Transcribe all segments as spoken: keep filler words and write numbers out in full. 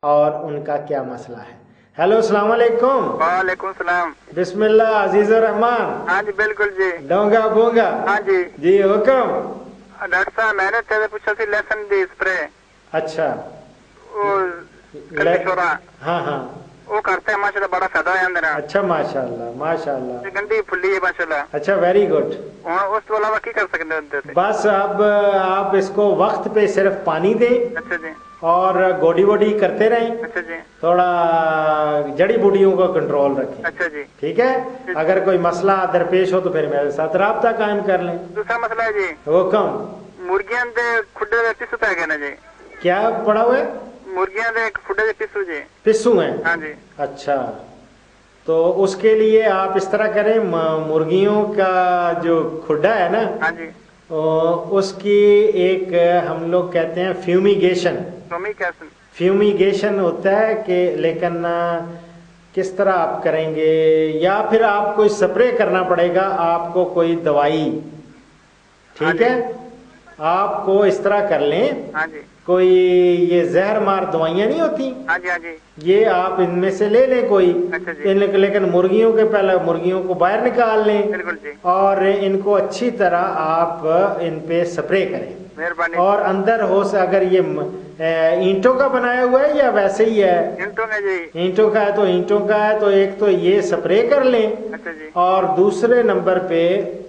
और उनका क्या मसला है। हेलो, अस्सलाम वालेकुम। वालेकुम सलाम। बिस्मिल्लाह, अजीज रहमान। हाँ जी बिल्कुल जी। डोंगा बोंगा। हाँ जी जी हुक्म। डॉक्टर साहब मैंने तेरे पूछा सी लेसन दी स्प्रे। अच्छा। वो ले... छोरा हाँ हाँ वो करते हैं माशाल्लाह, बड़ा फायदा है अंदर। अच्छा, माशाल्लाह माशाल्लाह। गंदी फुल्ली है माशाल्लाह। अच्छा, वेरी गुड। उस तो अलावा क्या कर सकते हैं? बस अब आप इसको वक्त पे सिर्फ पानी दें। अच्छा जी। और गोडी वोडी करते रहें। अच्छा जी। थोड़ा जड़ी बूटियों को कंट्रोल रखें। अच्छा जी। ठीक है। अगर कोई मसला दरपेश हो तो फिर मेरे साथ राब्ता कायम कर लें। दूसरा मसला है जी, वो कम मुर्गियां दे खुडे दे पिस्सू पै गए ना जी। क्या पड़ा हुआ है? मुर्गियां दे खुडे दे पिस्सू जी। पिस्सू हैं? हाँ जी। अच्छा, तो उसके लिए आप इस तरह करें, मुर्गियों का जो खुड्डा है ना, हाँ जी, उसकी एक हम लोग कहते हैं फ्यूमिगेशन। फ्यूमिगेशन फ्यूमिगेशन होता है कि, लेकिन किस तरह आप करेंगे, या फिर आपको स्प्रे करना पड़ेगा, आपको कोई दवाई। ठीक है, आपको इस तरह कर लें। हाँ जी। कोई ये जहर मार दवाइयाँ नहीं होती? हाँ जी हाँ जी। ये आप इनमें से ले लें कोई। अच्छा जी। लेकिन मुर्गियों के पहले मुर्गियों को बाहर निकाल लें। बिल्कुल जी। और इनको अच्छी तरह आप इन पे स्प्रे करें। मेहरबानी। और अंदर हो से अगर ये ईंटों का बनाया हुआ है या वैसे ही है? ईंटों का जी। ईंटों का है तो ईंटों का है तो एक तो ये स्प्रे कर लें। अच्छा जी। और दूसरे नंबर पे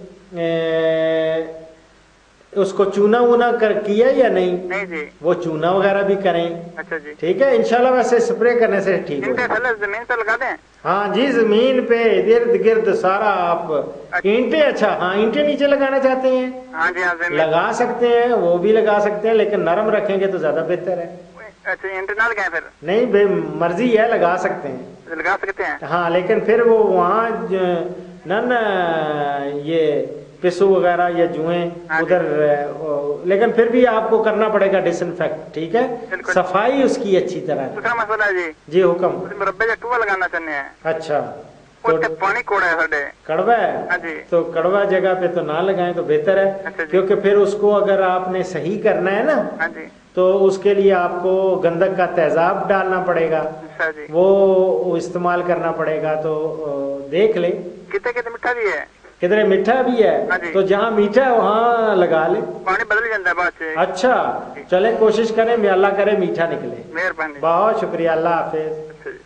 ए, उसको चूना वूना कर किया या नहीं? नहीं जी। वो चूना वगैरह भी करें। अच्छा जी। ठीक है, इंशाल्लाह वैसे स्प्रे करने से ठीक हो। जमीन पे लगा दें? हाँ जी, जमीन पे इर्द गिर्द सारा आप ईंटे। अच्छा हाँ, ईंटे नीचे लगाना चाहते हैं? हाँ जी हाँ, लगा सकते हैं, वो भी लगा सकते हैं, लेकिन नरम रखेंगे तो ज्यादा बेहतर है। अच्छा, ईंटे ना लगाएं फिर? नहीं, बे मर्जी है, लगा सकते हैं। लगा सकते हैं हाँ, लेकिन फिर वो वहाँ न न ये पिस्सू वगैरह या जुएं उधर, लेकिन फिर भी आपको करना पड़ेगा डिसइंफेक्ट। ठीक है, सफाई उसकी अच्छी तरह। दूसरा मसला जी। जी हुक्म। मुरब्बे का टूबा लगाना चाहते हैं। अच्छा, तो पानी कोड़ा है साढ़े। कड़वा है? हाँ जी। तो कड़वा जगह पे तो ना लगाएं तो बेहतर है। अच्छा, क्योंकि फिर उसको अगर आपने सही करना है ना, हाँ जी, तो उसके लिए आपको गंधक का तेजाब डालना पड़ेगा। अच्छा जी। वो इस्तेमाल करना पड़ेगा, तो देख ले। कितने कितने मीठा भी है? किधरे मीठा भी है? हाँ, तो जहाँ मीठा है वहाँ लगा ले, पानी बदल जाता है बाद से। अच्छा, चले कोशिश करें, अल्लाह करे मीठा निकले। मेहरबानी, बहुत शुक्रिया, अल्लाह हाफिज।